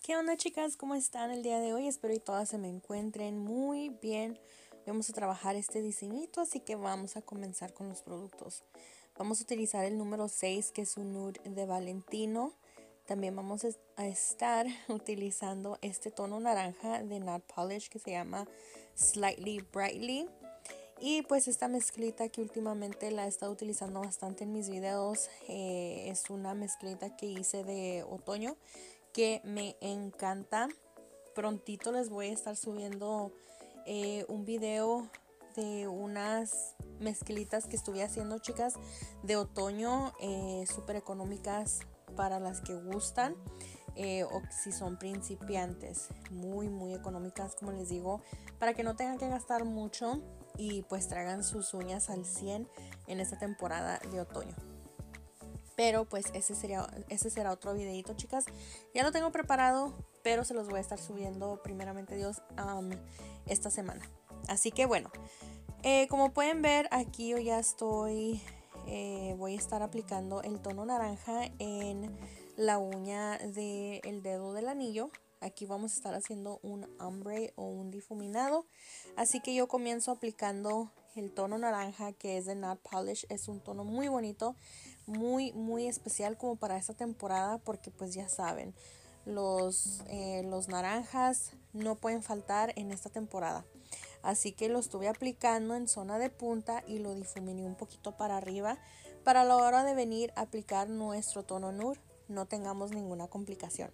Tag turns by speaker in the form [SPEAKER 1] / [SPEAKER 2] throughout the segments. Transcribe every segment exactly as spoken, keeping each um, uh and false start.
[SPEAKER 1] ¿Qué onda, chicas? ¿Cómo están el día de hoy? Espero y todas se me encuentren muy bien. Vamos a trabajar este diseñito, así que vamos a comenzar con los productos. Vamos a utilizar el número seis, que es un nude de Valentino. También vamos a estar utilizando este tono naranja de Nail Polish que se llama Slightly Brightly. Y pues esta mezclita que últimamente la he estado utilizando bastante en mis videos, eh, es una mezclita que hice de otoño que me encanta. Prontito les voy a estar subiendo eh, un video de unas mezclitas que estuve haciendo, chicas, de otoño, eh, súper económicas para las que gustan. Eh, o si son principiantes, muy muy económicas, como les digo, para que no tengan que gastar mucho y pues traigan sus uñas al cien en esta temporada de otoño. Pero pues ese sería ese será otro videito, chicas. Ya lo tengo preparado, pero se los voy a estar subiendo primeramente Dios um, esta semana. Así que bueno, eh, como pueden ver aquí yo ya estoy, eh, voy a estar aplicando el tono naranja en la uña del dedo del anillo. Aquí vamos a estar haciendo un ombre o un difuminado. Así que yo comienzo aplicando el tono naranja, que es de Nail Polish. Es un tono muy bonito, muy muy especial como para esta temporada, porque pues ya saben, los, eh, los naranjas no pueden faltar en esta temporada. Así que lo estuve aplicando en zona de punta y lo difuminé un poquito para arriba, para la hora de venir a aplicar nuestro tono nude no tengamos ninguna complicación.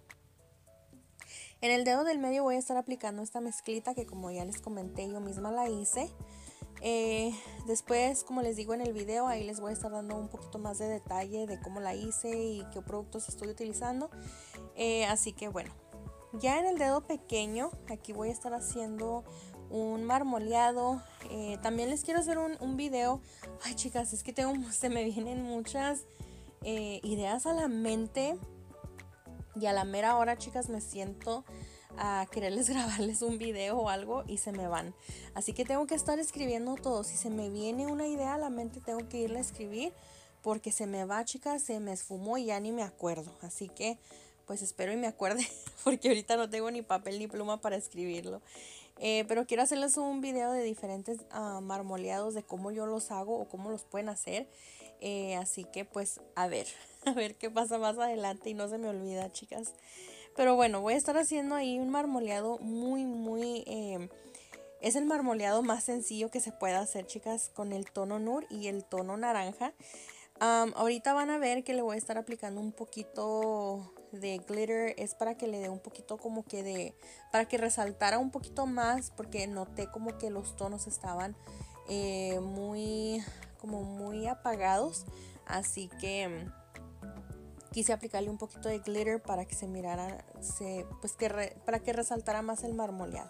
[SPEAKER 1] En el dedo del medio voy a estar aplicando esta mezclita que, como ya les comenté, yo misma la hice. Eh, después, como les digo en el video, ahí les voy a estar dando un poquito más de detalle de cómo la hice y qué productos estoy utilizando. Eh, así que bueno, ya en el dedo pequeño, aquí voy a estar haciendo un marmoleado. Eh, también les quiero hacer un, un video. Ay, chicas, es que tengo, se me vienen muchas eh, ideas a la mente. Y a la mera hora, chicas, me siento a quererles grabarles un video o algo y se me van. Así que tengo que estar escribiendo todo. Si se me viene una idea a la mente, tengo que irle a escribir, porque se me va, chicas, se me esfumó y ya ni me acuerdo. Así que pues espero y me acuerde, porque ahorita no tengo ni papel ni pluma para escribirlo. Eh, pero quiero hacerles un video de diferentes uh, marmoleados, de cómo yo los hago o cómo los pueden hacer. Eh, así que pues a ver, a ver qué pasa más adelante y no se me olvida, chicas. Pero bueno, voy a estar haciendo ahí un marmoleado muy, muy... Eh, es el marmoleado más sencillo que se puede hacer, chicas, con el tono nude y el tono naranja. Um, ahorita van a ver que le voy a estar aplicando un poquito de glitter. Es para que le dé un poquito como que de... para que resaltara un poquito más, porque noté como que los tonos estaban eh, muy... como muy apagados. Así que quise aplicarle un poquito de glitter para que se mirara, se, pues que re, para que resaltara más el marmoleado.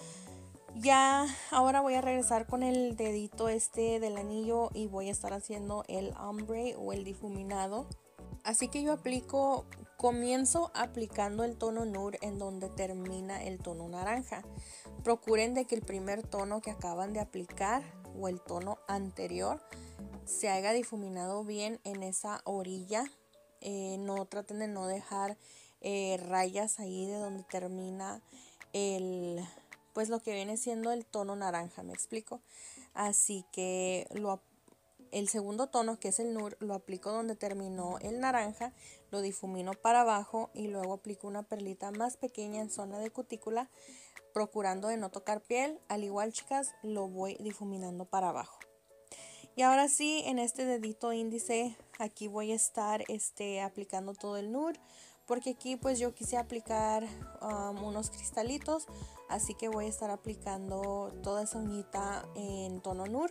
[SPEAKER 1] Ya ahora voy a regresar con el dedito este del anillo y voy a estar haciendo el ombre o el difuminado. Así que yo aplico, comienzo aplicando el tono nude en donde termina el tono naranja. Procuren de que el primer tono que acaban de aplicar o el tono anterior se haya difuminado bien en esa orilla. Eh, no traten de no dejar eh, rayas ahí de donde termina el, pues lo que viene siendo el tono naranja, ¿me explico? Así que lo, el segundo tono, que es el nude, lo aplico donde terminó el naranja, lo difumino para abajo y luego aplico una perlita más pequeña en zona de cutícula, procurando de no tocar piel. Al igual, chicas, lo voy difuminando para abajo. Y ahora sí, en este dedito índice, aquí voy a estar este, aplicando todo el nude, porque aquí pues yo quise aplicar um, unos cristalitos, así que voy a estar aplicando toda esa uñita en tono nude.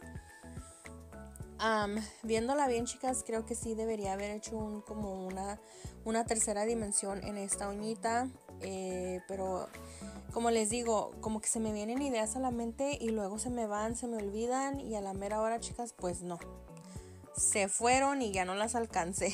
[SPEAKER 1] Um, viéndola bien, chicas, creo que sí debería haber hecho un, como una, una tercera dimensión en esta uñita, eh, pero como les digo, como que se me vienen ideas a la mente y luego se me van, se me olvidan, y a la mera hora, chicas, pues no, se fueron y ya no las alcancé.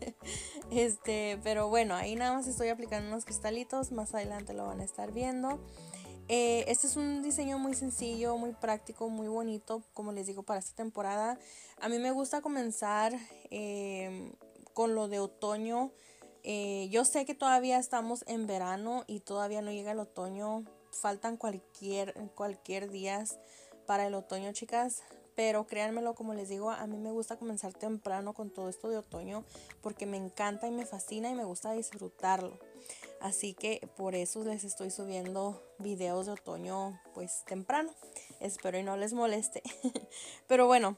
[SPEAKER 1] este, pero bueno, ahí nada más estoy aplicando unos cristalitos, más adelante lo van a estar viendo. Eh, este es un diseño muy sencillo, muy práctico, muy bonito, como les digo, para esta temporada. A mí me gusta comenzar eh, con lo de otoño, Eh, yo sé que todavía estamos en verano y todavía no llega el otoño. Faltan cualquier, cualquier días para el otoño, chicas. Pero créanmelo, como les digo, a mí me gusta comenzar temprano con todo esto de otoño porque me encanta y me fascina y me gusta disfrutarlo. Así que por eso les estoy subiendo videos de otoño pues temprano. Espero y no les moleste. Pero bueno,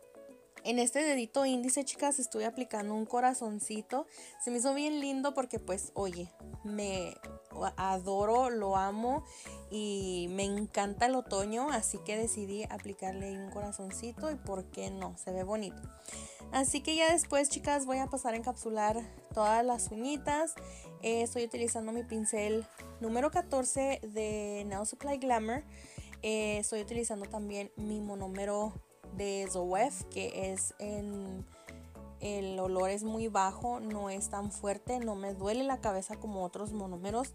[SPEAKER 1] en este dedito índice, chicas, estoy aplicando un corazoncito. Se me hizo bien lindo porque pues, oye, me adoro, lo amo y me encanta el otoño. Así que decidí aplicarle un corazoncito y por qué no, se ve bonito. Así que ya después, chicas, voy a pasar a encapsular todas las uñitas. Eh, estoy utilizando mi pincel número catorce de Nail Supply Glamour. Eh, estoy utilizando también mi monómero de Zoef, que es en el olor es muy bajo, no es tan fuerte, no me duele la cabeza como otros monómeros.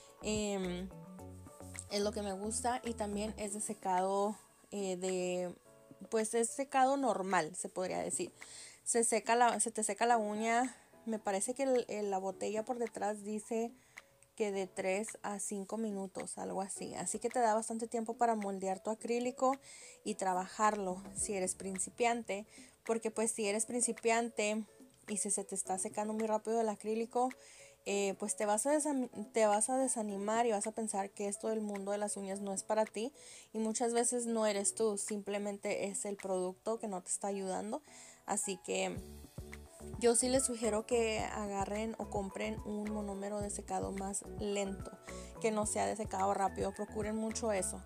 [SPEAKER 1] Eh, es lo que me gusta y también es de secado eh, de pues es secado normal, se podría decir. Se seca la, se te seca la uña. Me parece que el, el, la botella por detrás dice que de tres a cinco minutos, algo así. Así que te da bastante tiempo para moldear tu acrílico y trabajarlo si eres principiante. Porque pues si eres principiante y si se te está secando muy rápido el acrílico, eh, pues te vas, a te vas a desanimar y vas a pensar que esto del mundo de las uñas no es para ti. Y muchas veces no eres tú, simplemente es el producto que no te está ayudando. Así que yo sí les sugiero que agarren o compren un monómero de secado más lento, que no sea de secado rápido, procuren mucho eso.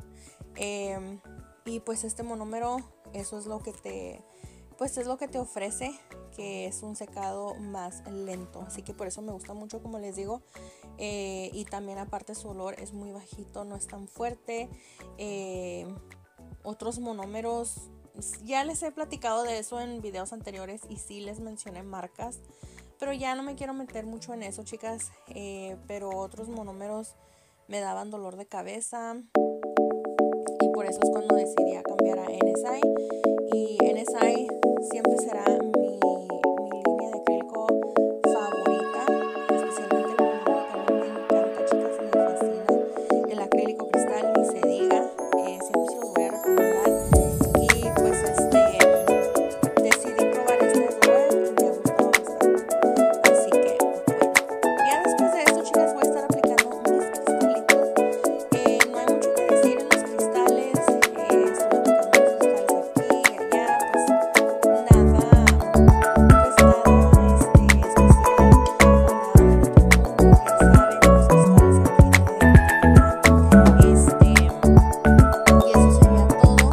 [SPEAKER 1] Eh, y pues este monómero, eso es lo que te, pues es lo que te ofrece, que es un secado más lento. Así que por eso me gusta mucho, como les digo. Eh, y también aparte su olor es muy bajito, no es tan fuerte. Eh, otros monómeros, ya les he platicado de eso en videos anteriores y sí les mencioné marcas, pero ya no me quiero meter mucho en eso, chicas. Eh, pero otros monómeros me daban dolor de cabeza y por eso es cuando decidí a cambiar a N S I. Y N S I siempre será mi, mi línea de acrílico favorita, especialmente el monómero que a mí me encanta, chicas, me fascina. El acrílico cristal ni se diga, eh, siempre se los voy a recomendar. Y pues este decidí probar este Zoef y me ha gustado bastante. Así que bueno, ya después de esto, chicas, voy a estar aplicando mis cristalitos. Eh, no hay mucho que decir en los cristales. Eh, estoy aplicando los cristales aquí y allá, pues nada, pues nada este, especial o nada del otro mundo. Ya saben, los cristales aquí no deben tener. Este, y eso sería todo.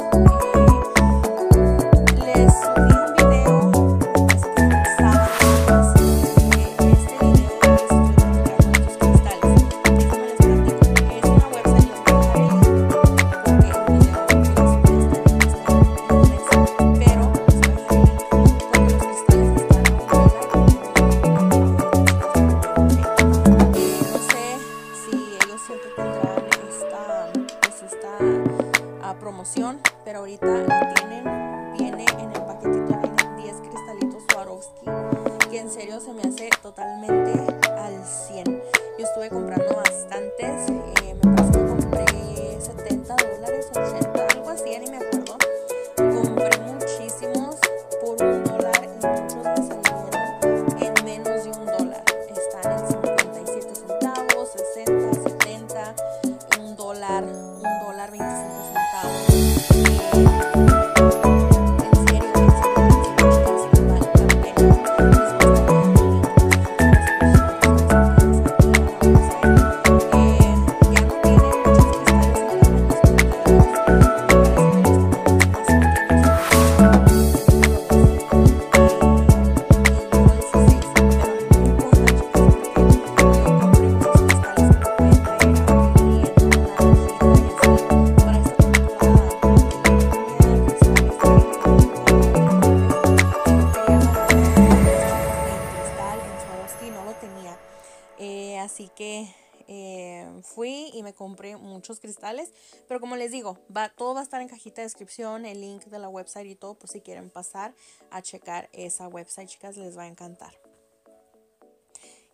[SPEAKER 1] Eh, Les subí un video, me parece que fue el sábado, chicas. Eh, este video les estoy aplicando estos cristales. Déjenme les platico. Es una website, les voy a dejar el link porque el video que les subí está en, está en inglés. Pero les voy a dejar el link porque los cristales están a un dólar y no ahorita, chicas, por el momento. Eh, no sé si ellos siempre tendrán esta, pues esta a promoción, pero ahorita la tienen. Viene en el paquetito, vienen diez cristalitos Swarovski, que en serio se me hace totalmente al cien. Yo estuve comprando bastantes, eh, me parece que compré setenta dólares, ochenta, algo así, ya ni me acuerdo. Compré muchísimos por un dólar y muchos me salieron en menos de un dólar. Están en cincuenta y siete centavos, sesenta, setenta, un dólar, un dólar veinticinco centavos. Eh, en serio, en serio, en serio, chicas, vale la pena. Les voy a estar dejando el link en las descripciones para que puedan acceder a la website. Eh, ya no tienen muchos cristales en tamaños muy grandes. Me parece que los tamaños más pequeños son el número doce y, y el número dieciséis. Pero no importa, chicas, porque yo compré muchos cristales que me pueden traer aquí en una cajita y así para esta temporada. Y yo no tenía cristales de acrílico y yo quería agarrar un monómero de estos en cristal, en Swarovski, no lo tenía. Eh, así que eh, fui y me compré muchos cristales. Pero como les digo, va, todo va a estar en cajita de descripción, el link de la website y todo, por si quieren pasar a checar esa website, chicas, les va a encantar.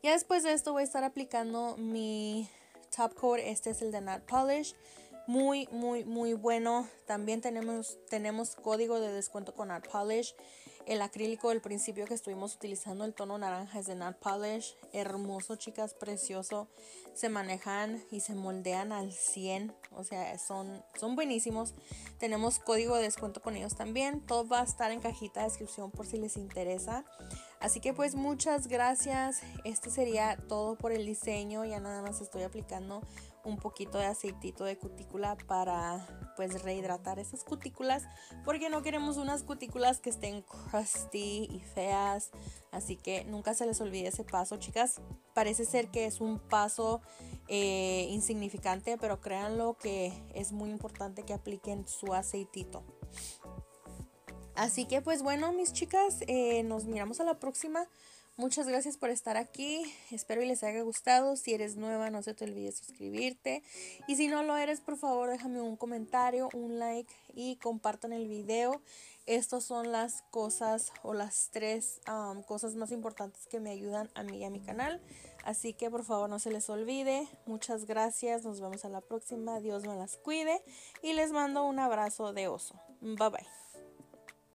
[SPEAKER 1] Ya después de esto voy a estar aplicando mi top coat. Este es el de Nail Polish. Muy, muy, muy bueno. También tenemos, tenemos código de descuento con Nail Polish. El acrílico del principio que estuvimos utilizando, el tono naranja, es de Nail Polish. Hermoso, chicas, precioso. Se manejan y se moldean al cien. O sea, son, son buenísimos. Tenemos código de descuento con ellos también. Todo va a estar en cajita de descripción por si les interesa. Así que pues muchas gracias. Este sería todo por el diseño. Ya nada más estoy aplicando un poquito de aceitito de cutícula para pues rehidratar esas cutículas, porque no queremos unas cutículas que estén crusty y feas. Así que nunca se les olvide ese paso, chicas. Parece ser que es un paso eh, insignificante, pero créanlo que es muy importante que apliquen su aceitito. Así que pues bueno, mis chicas, eh, nos miramos a la próxima. Muchas gracias por estar aquí. Espero y les haya gustado. Si eres nueva, no se te olvide suscribirte. Y si no lo eres, por favor, déjame un comentario, un like y compartan el video. Estas son las cosas o las tres um, cosas más importantes que me ayudan a mí y a mi canal. Así que por favor no se les olvide. Muchas gracias. Nos vemos a la próxima. Dios me las cuide. Y les mando un abrazo de oso. Bye bye.